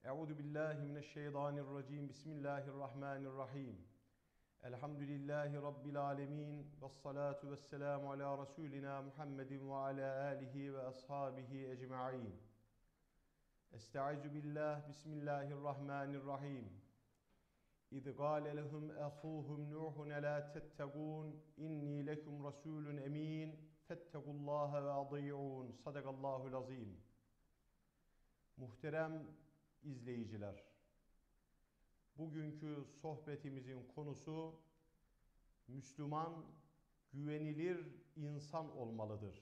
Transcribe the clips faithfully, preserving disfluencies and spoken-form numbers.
Euzu billahi mineşşeytanirracim. Bismillahirrahmanirrahim. Elhamdülillahi rabbil alamin. Ves salatu vesselamu ala rasulina Muhammedin ve ala alihi ve ashabihi ecmaîn. Estaizu billah. Bismillahirrahmanirrahim. İz gâle lehum ehûhum Nuhun la tettegûn inni lekum rasûlun emîn fettegullâhe ve adî'ûn. Sadakallâhul azîm. Muhterem izleyiciler, bugünkü sohbetimizin konusu Müslüman güvenilir insan olmalıdır.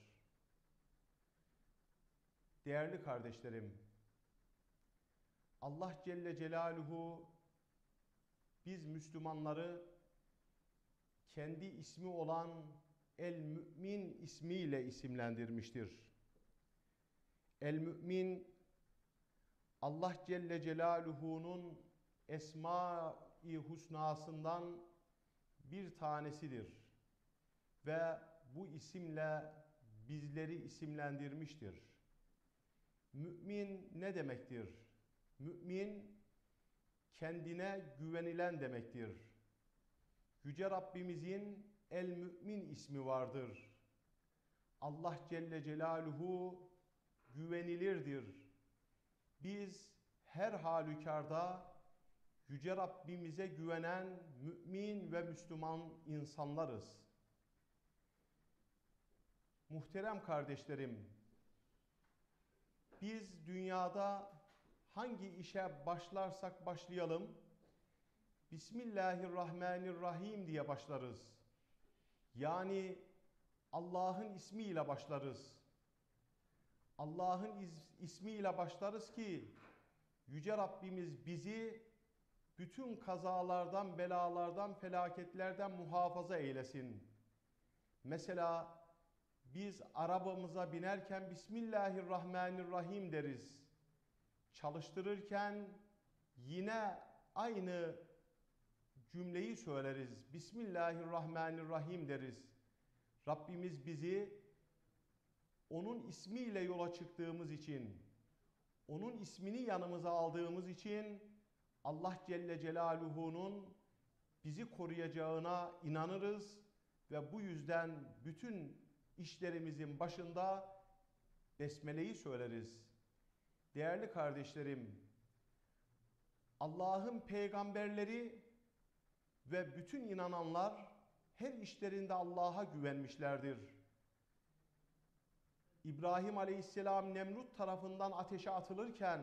Değerli kardeşlerim, Allah Celle Celaluhu biz Müslümanları kendi ismi olan El-Mü'min ismiyle isimlendirmiştir. El-Mü'min Allah Celle Celaluhu'nun Esma-i Husnasından bir tanesidir ve bu isimle bizleri isimlendirmiştir. Mümin ne demektir? Mümin kendine güvenilen demektir. Yüce Rabbimizin El-Mü'min ismi vardır. Allah Celle Celaluhu güvenilirdir. Biz her halükarda Yüce Rabbimize güvenen mümin ve Müslüman insanlarız. Muhterem kardeşlerim, biz dünyada hangi işe başlarsak başlayalım, Bismillahirrahmanirrahim diye başlarız. Yani Allah'ın ismiyle başlarız. Allah'ın ismiyle başlarız ki Yüce Rabbimiz bizi bütün kazalardan, belalardan, felaketlerden muhafaza eylesin. Mesela biz arabamıza binerken Bismillahirrahmanirrahim deriz. Çalıştırırken yine aynı cümleyi söyleriz. Bismillahirrahmanirrahim deriz. Rabbimiz bizi onun ismiyle yola çıktığımız için, onun ismini yanımıza aldığımız için Allah Celle Celaluhu'nun bizi koruyacağına inanırız ve bu yüzden bütün işlerimizin başında Besmele'yi söyleriz. Değerli kardeşlerim, Allah'ın peygamberleri ve bütün inananlar her işlerinde Allah'a güvenmişlerdir. İbrahim Aleyhisselam Nemrut tarafından ateşe atılırken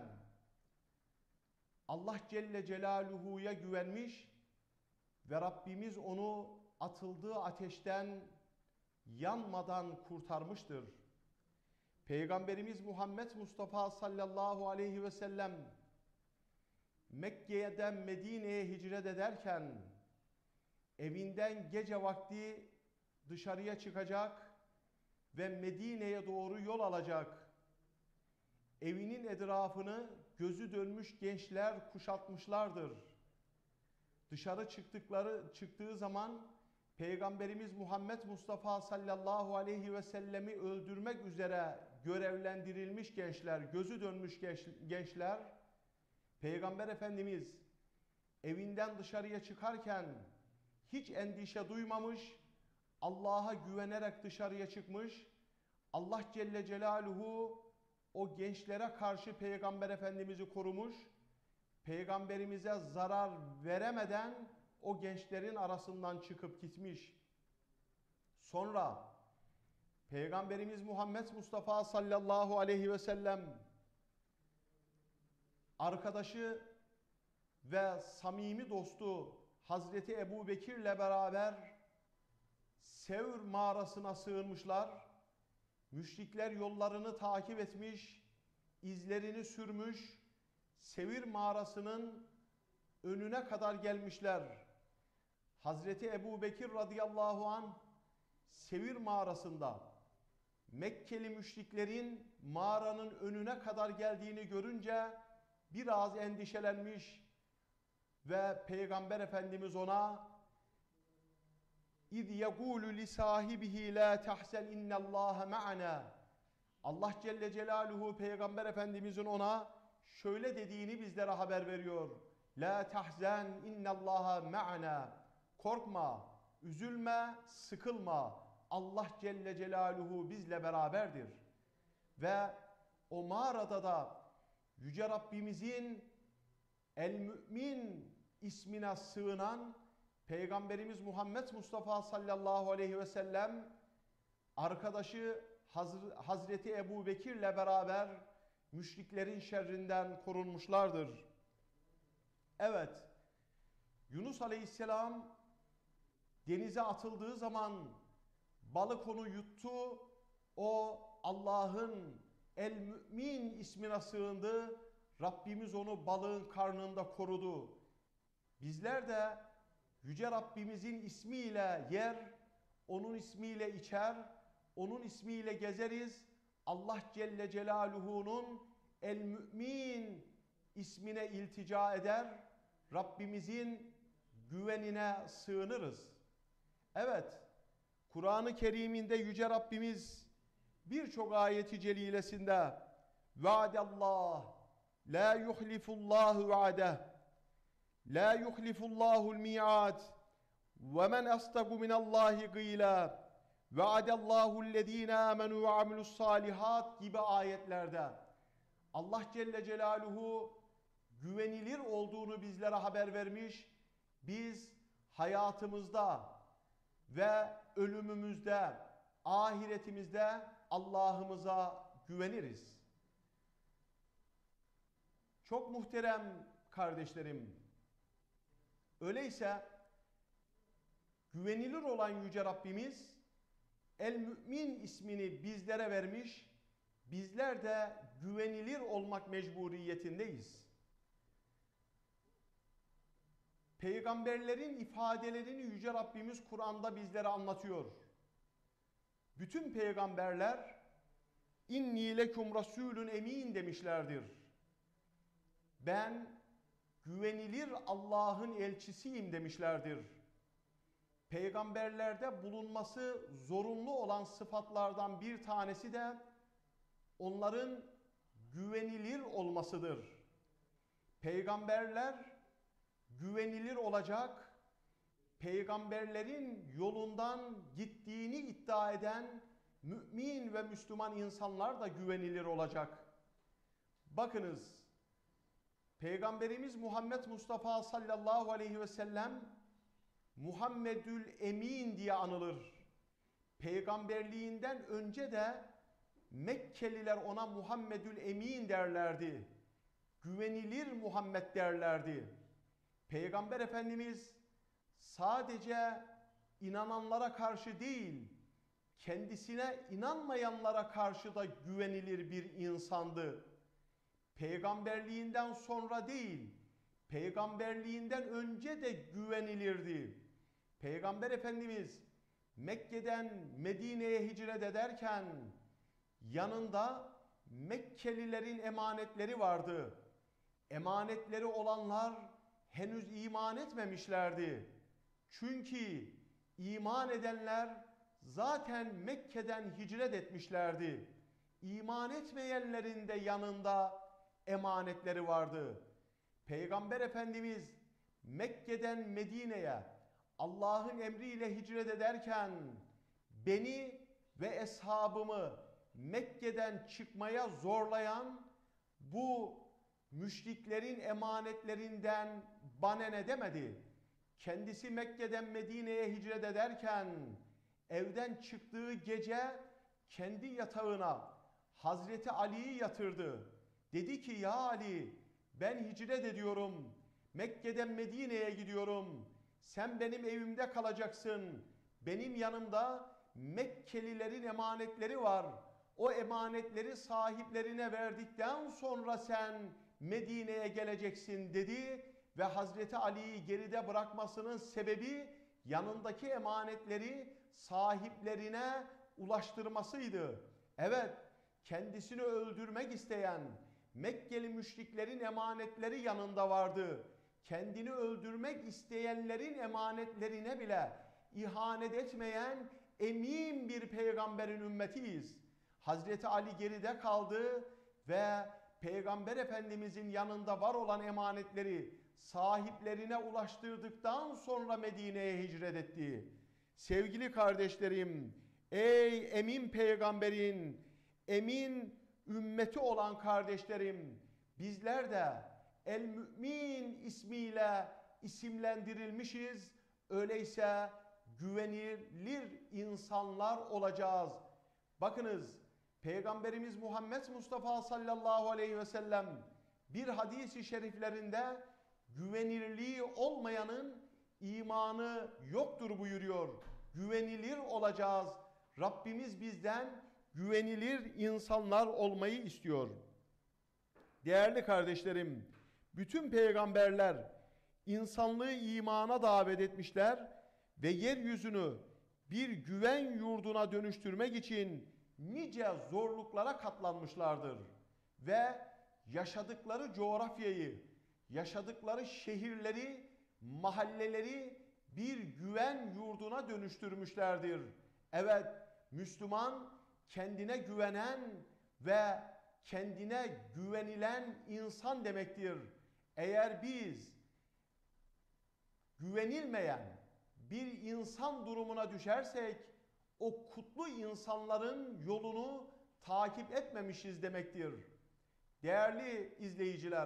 Allah Celle Celaluhu'ya güvenmiş ve Rabbimiz onu atıldığı ateşten yanmadan kurtarmıştır. Peygamberimiz Muhammed Mustafa sallallahu aleyhi ve sellem Mekke'den Medine'ye hicret ederken evinden gece vakti dışarıya çıkacak ve Medine'ye doğru yol alacak. Evinin etrafını gözü dönmüş gençler kuşatmışlardır. Dışarı çıktıkları çıktığı zaman Peygamberimiz Muhammed Mustafa sallallahu aleyhi ve sellemi öldürmek üzere görevlendirilmiş gençler, gözü dönmüş gençler, Peygamber Efendimiz evinden dışarıya çıkarken hiç endişe duymamış, Allah'a güvenerek dışarıya çıkmış. Allah Celle Celaluhu o gençlere karşı Peygamber Efendimiz'i korumuş. Peygamberimize zarar veremeden o gençlerin arasından çıkıp gitmiş. Sonra Peygamberimiz Muhammed Mustafa sallallahu aleyhi ve sellem arkadaşı ve samimi dostu Hazreti Ebu Bekir'le beraber Sevr mağarasına sığınmışlar. Müşrikler yollarını takip etmiş, izlerini sürmüş, Sevr mağarasının önüne kadar gelmişler. Hazreti Ebu Bekir radıyallahu anh Sevr mağarasında Mekkeli müşriklerin mağaranın önüne kadar geldiğini görünce biraz endişelenmiş ve Peygamber Efendimiz ona İz yegulu li sahibihi la tahzen innallaha ma'ana. Allah Celle Celaluhu Peygamber Efendimizin ona şöyle dediğini bizlere haber veriyor. La tahzen innallaha ma'ana. Korkma, üzülme, sıkılma. Allah Celle Celaluhu bizle beraberdir. Ve o mağarada da Yüce Rabbimizin El-Mü'min ismine sığınan Peygamberimiz Muhammed Mustafa sallallahu aleyhi ve sellem arkadaşı Hazreti Ebu Bekir'le beraber müşriklerin şerrinden korunmuşlardır. Evet, Yunus aleyhisselam denize atıldığı zaman balık onu yuttu, o Allah'ın El-Mü'min ismine sığındı, Rabbimiz onu balığın karnında korudu. Bizler de Yüce Rabbimizin ismiyle yer, onun ismiyle içer, onun ismiyle gezeriz. Allah Celle Celaluhu'nun El-Mü'min ismine iltica eder, Rabbimizin güvenine sığınırız. Evet, Kur'an-ı Kerim'inde Yüce Rabbimiz birçok ayeti celilesinde Vaadallah, la yuhlifullahu vaadeh, la yuhlifullahul mi'ad, ve men astagu minallahi gıyla, vaadallahu'llezine amenu ve amilus salihat gibi ayetlerde Allah Celle Celaluhu güvenilir olduğunu bizlere haber vermiş. Biz hayatımızda ve ölümümüzde, ahiretimizde Allah'ımıza güveniriz. Çok muhterem kardeşlerim, öyleyse güvenilir olan Yüce Rabbimiz El-Mü'min ismini bizlere vermiş, bizler de güvenilir olmak mecburiyetindeyiz. Peygamberlerin ifadelerini Yüce Rabbimiz Kur'an'da bizlere anlatıyor. Bütün peygamberler inni lekum rasulun emin demişlerdir. Ben güvenilir Allah'ın elçisiyim demişlerdir. Peygamberlerde bulunması zorunlu olan sıfatlardan bir tanesi de onların güvenilir olmasıdır. Peygamberler güvenilir olacak, peygamberlerin yolundan gittiğini iddia eden mümin ve Müslüman insanlar da güvenilir olacak. Bakınız, Peygamberimiz Muhammed Mustafa sallallahu aleyhi ve sellem Muhammedül Emin diye anılır. Peygamberliğinden önce de Mekkeliler ona Muhammedül Emin derlerdi. Güvenilir Muhammed derlerdi. Peygamber Efendimiz sadece inananlara karşı değil, kendisine inanmayanlara karşı da güvenilir bir insandı. Peygamberliğinden sonra değil, peygamberliğinden önce de güvenilirdi. Peygamber Efendimiz Mekke'den Medine'ye hicret ederken yanında Mekkelilerin emanetleri vardı. Emanetleri olanlar henüz iman etmemişlerdi. Çünkü iman edenler zaten Mekke'den hicret etmişlerdi. İman etmeyenlerin de yanında emanetleri vardı. Peygamber Efendimiz Mekke'den Medine'ye Allah'ın emriyle hicret ederken beni ve eshabımı Mekke'den çıkmaya zorlayan bu müşriklerin emanetlerinden bana ne demedi. Kendisi Mekke'den Medine'ye hicret ederken evden çıktığı gece kendi yatağına Hazreti Ali'yi yatırdı. Dedi ki ya Ali, ben hicret ediyorum. Mekke'den Medine'ye gidiyorum. Sen benim evimde kalacaksın. Benim yanımda Mekkelilerin emanetleri var. O emanetleri sahiplerine verdikten sonra sen Medine'ye geleceksin dedi ve Hazreti Ali'yi geride bırakmasının sebebi yanındaki emanetleri sahiplerine ulaştırmasıydı. Evet, kendisini öldürmek isteyen Mekkeli müşriklerin emanetleri yanında vardı. Kendini öldürmek isteyenlerin emanetlerine bile ihanet etmeyen emin bir peygamberin ümmetiyiz. Hazreti Ali geride kaldı ve Peygamber Efendimizin yanında var olan emanetleri sahiplerine ulaştırdıktan sonra Medine'ye hicret etti. Sevgili kardeşlerim, ey emin peygamberin emin ümmeti olan kardeşlerim, bizler de El Mümin ismiyle isimlendirilmişiz. Öyleyse güvenilir insanlar olacağız. Bakınız, Peygamberimiz Muhammed Mustafa sallallahu aleyhi ve sellem bir hadis-i şeriflerinde güvenilirliği olmayanın imanı yoktur buyuruyor. Güvenilir olacağız. Rabbimiz bizden güvenilir insanlar olmayı istiyor. Değerli kardeşlerim, bütün peygamberler insanlığı imana davet etmişler ve yeryüzünü bir güven yurduna dönüştürmek için nice zorluklara katlanmışlardır. Ve yaşadıkları coğrafyayı, yaşadıkları şehirleri, mahalleleri bir güven yurduna dönüştürmüşlerdir. Evet, Müslüman kendine güvenen ve kendine güvenilen insan demektir. Eğer biz güvenilmeyen bir insan durumuna düşersek, o kutlu insanların yolunu takip etmemişiz demektir. Değerli izleyiciler,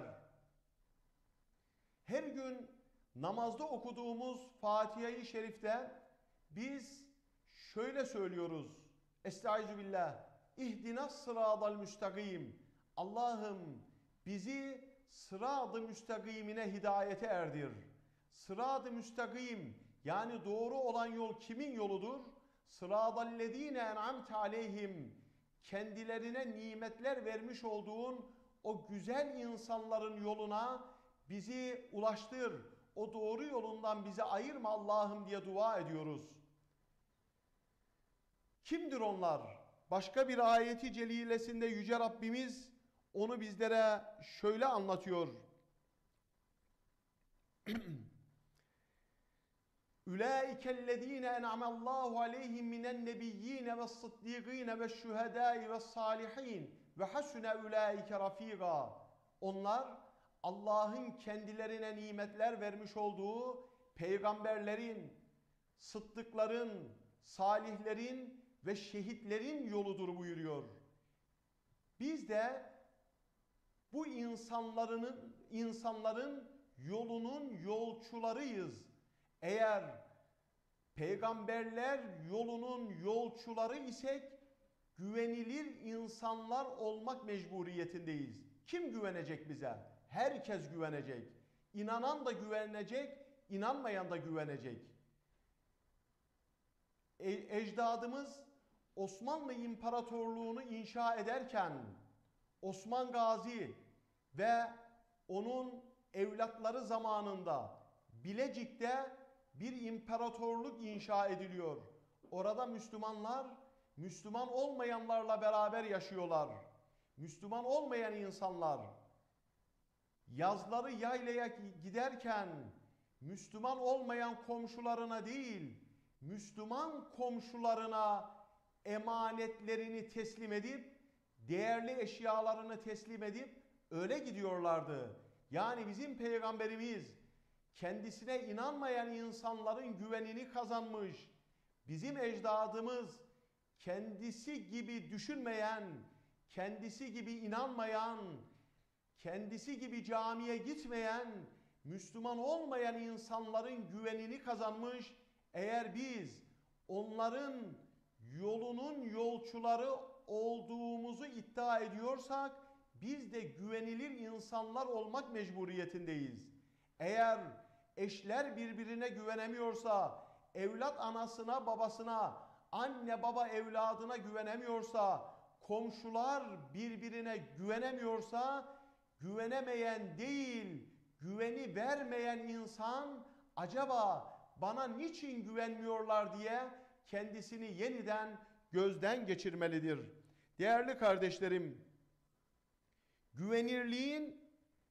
her gün namazda okuduğumuz Fatiha-i Şerif'te biz şöyle söylüyoruz. Estaizu billah. İhdinas sıradal müstakim. Allah'ım bizi sırat-ı müstakimine hidayete erdir. Sırat-ı müstakim, yani doğru olan yol kimin yoludur? Sıradallezine en'amte aleyhim. Kendilerine nimetler vermiş olduğun o güzel insanların yoluna bizi ulaştır. O doğru yolundan bizi ayırma Allah'ım diye dua ediyoruz. Kimdir onlar? Başka bir ayeti celilesinde Yüce Rabbimiz onu bizlere şöyle anlatıyor. Ulaikellezine en'amallahu aleyhim minen nebiyyine ve's-sıddîgîne ve'ş-şuhedâi ve's-sâlihîn ve hasune ulaike rafîgâ. Onlar Allah'ın kendilerine nimetler vermiş olduğu peygamberlerin, sıddıkların, salihlerin ve şehitlerin yoludur buyuruyor. Biz de bu insanların insanların yolunun yolcularıyız. Eğer peygamberler yolunun yolcuları isek güvenilir insanlar olmak mecburiyetindeyiz. Kim güvenecek bize? Herkes güvenecek. İnanan da güvenecek, inanmayan da güvenecek. E ecdadımız Osmanlı İmparatorluğu'nu inşa ederken Osman Gazi ve onun evlatları zamanında Bilecik'te bir imparatorluk inşa ediliyor. Orada Müslümanlar, Müslüman olmayanlarla beraber yaşıyorlar. Müslüman olmayan insanlar yazları yaylaya giderken Müslüman olmayan komşularına değil, Müslüman komşularına emanetlerini teslim edip, değerli eşyalarını teslim edip öyle gidiyorlardı. Yani bizim peygamberimiz kendisine inanmayan insanların güvenini kazanmış. Bizim ecdadımız kendisi gibi düşünmeyen, kendisi gibi inanmayan, kendisi gibi camiye gitmeyen, Müslüman olmayan insanların güvenini kazanmış. Eğer biz onların yolunun yolcuları olduğumuzu iddia ediyorsak, biz de güvenilir insanlar olmak mecburiyetindeyiz. Eğer eşler birbirine güvenemiyorsa, evlat anasına babasına, anne baba evladına güvenemiyorsa, komşular birbirine güvenemiyorsa, güvenemeyen değil, güveni vermeyen insan acaba bana niçin güvenmiyorlar diye kendisini yeniden gözden geçirmelidir. Değerli kardeşlerim, güvenirliğin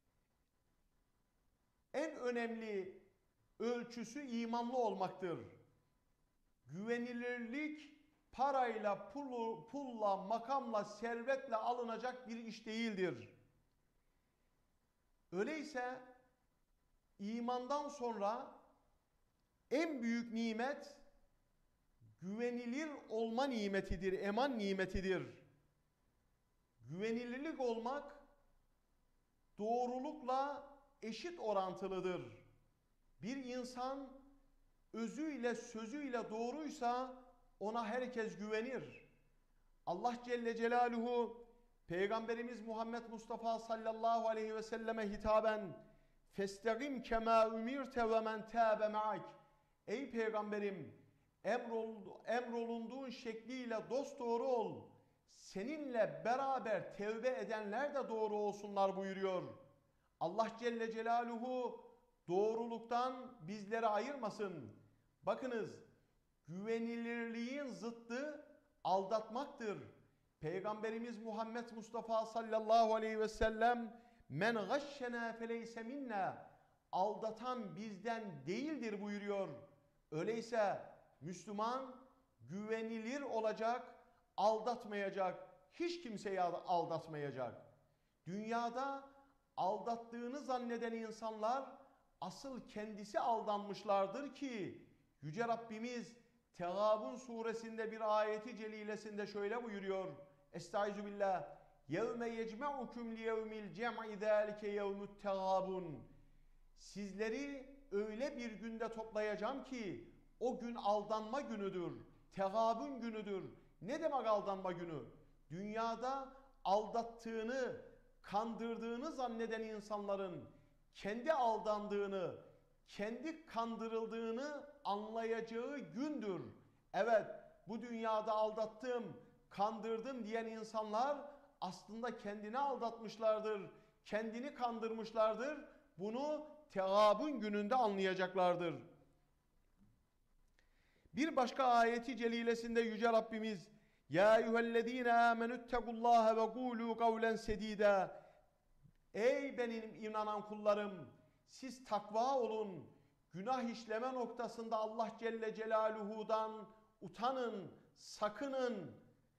en önemli ölçüsü imanlı olmaktır. Güvenilirlik parayla, pulu, pulla, makamla, servetle alınacak bir iş değildir. Öyleyse imandan sonra en büyük nimet güvenilir olma nimetidir, eman nimetidir. Güvenilirlik olmak doğrulukla eşit orantılıdır. Bir insan özüyle sözüyle doğruysa ona herkes güvenir. Allah Celle Celaluhu Peygamberimiz Muhammed Mustafa sallallahu aleyhi ve selleme hitaben "Festagim kema umirte ve men tâbe ma'ak." Ey Peygamberim, emrol, emrolunduğun şekliyle dosdoğru ol. Seninle beraber tevbe edenler de doğru olsunlar buyuruyor. Allah Celle Celaluhu doğruluktan bizleri ayırmasın. Bakınız, güvenilirliğin zıttı aldatmaktır. Peygamberimiz Muhammed Mustafa sallallahu aleyhi ve sellem "Men gashşena feleyse minna." Aldatan bizden değildir buyuruyor. Öyleyse Müslüman güvenilir olacak, aldatmayacak, hiç kimseyi aldatmayacak. Dünyada aldattığını zanneden insanlar asıl kendisi aldanmışlardır ki Yüce Rabbimiz Tegabun suresinde bir ayeti celilesinde şöyle buyuruyor. Estaizu billah. Yevme yecme'ukum liyevmil cem'i zâlike yevmut tegabun. Sizleri öyle bir günde toplayacağım ki o gün aldanma günüdür. Tegabun günüdür. Ne demek aldanma günü? Dünyada aldattığını, kandırdığını zanneden insanların kendi aldandığını, kendi kandırıldığını anlayacağı gündür. Evet, bu dünyada aldattım, kandırdım diyen insanlar aslında kendini aldatmışlardır, kendini kandırmışlardır. Bunu Tegabun gününde anlayacaklardır. Bir başka ayeti celilesinde Yüce Rabbimiz "Ya eyyühellezine amenüttekullâhe ve kûlû kavlen sedîdâ." Ey benim inanan kullarım, siz takva olun, günah işleme noktasında Allah Celle Celaluhu'dan utanın, sakının,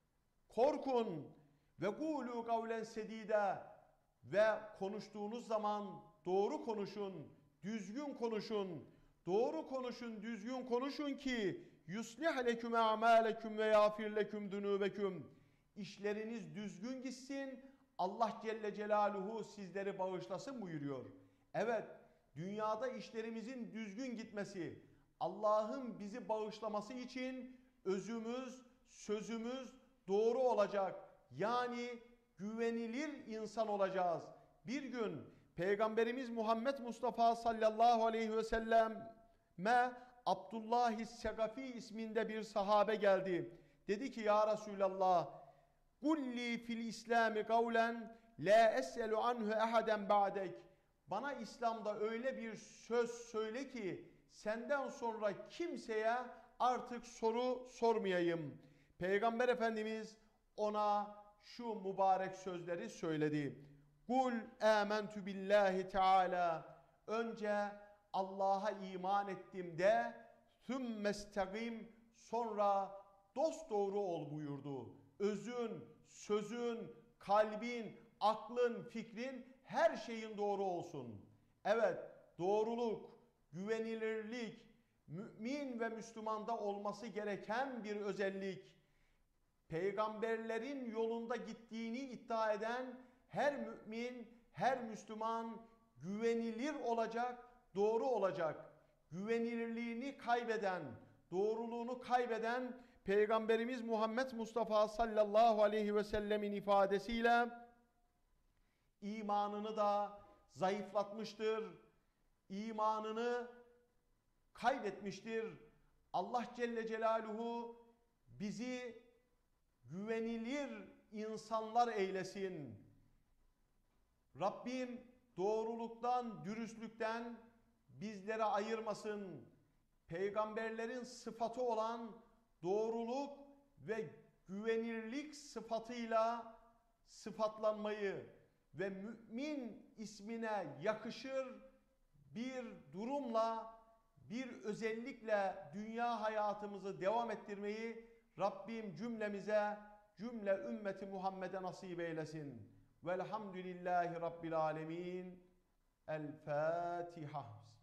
korkun ve kûlû kavlen sedîdâ ve konuştuğunuz zaman doğru konuşun, düzgün konuşun, doğru konuşun, düzgün konuşun ki yuslih leküm a'mâleküm ve yâfir leküm dunûbeküm. İşleriniz düzgün gitsin, Allah Celle Celaluhu sizleri bağışlasın buyuruyor. Evet, dünyada işlerimizin düzgün gitmesi, Allah'ın bizi bağışlaması için özümüz, sözümüz doğru olacak. Yani güvenilir insan olacağız. Bir gün Peygamberimiz Muhammed Mustafa sallallahu aleyhi ve selleme Abdullah-i Segafi isminde bir sahabe geldi. Dedi ki ya Resulallah, "Kulli fil İslami kavlen la es'elu anhu ehaden ba'dek." Bana İslam'da öyle bir söz söyle ki senden sonra kimseye artık soru sormayayım. Peygamber Efendimiz ona şu mübarek sözleri söyledi. Kul âmentu billahi teâlâ. Önce Allah'a iman ettim de sümmestagim, sonra dosdoğru ol buyurdu. Özün, sözün, kalbin, aklın, fikrin, her şeyin doğru olsun. Evet, doğruluk, güvenilirlik, mümin ve Müslümanda olması gereken bir özellik. Peygamberlerin yolunda gittiğini iddia eden her mümin, her Müslüman güvenilir olacak, doğru olacak. Güvenilirliğini kaybeden, doğruluğunu kaybeden Peygamberimiz Muhammed Mustafa sallallahu aleyhi ve sellemin ifadesiyle imanını da zayıflatmıştır, imanını kaybetmiştir. Allah Celle Celaluhu bizi güvenilir insanlar eylesin. Rabbim doğruluktan, dürüstlükten bizlere ayırmasın. Peygamberlerin sıfatı olan doğruluk ve güvenilirlik sıfatıyla sıfatlanmayı ve mümin ismine yakışır bir durumla, bir özellikle dünya hayatımızı devam ettirmeyi Rabbim cümlemize, cümle ümmeti Muhammed'e nasip eylesin. Velhamdülillahi Rabbil alemin. El Fatiha.